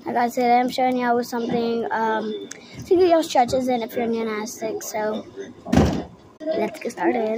Like I said, I'm showing y'all with something to get y'all stretches in if you're gymnastic. So let's get started.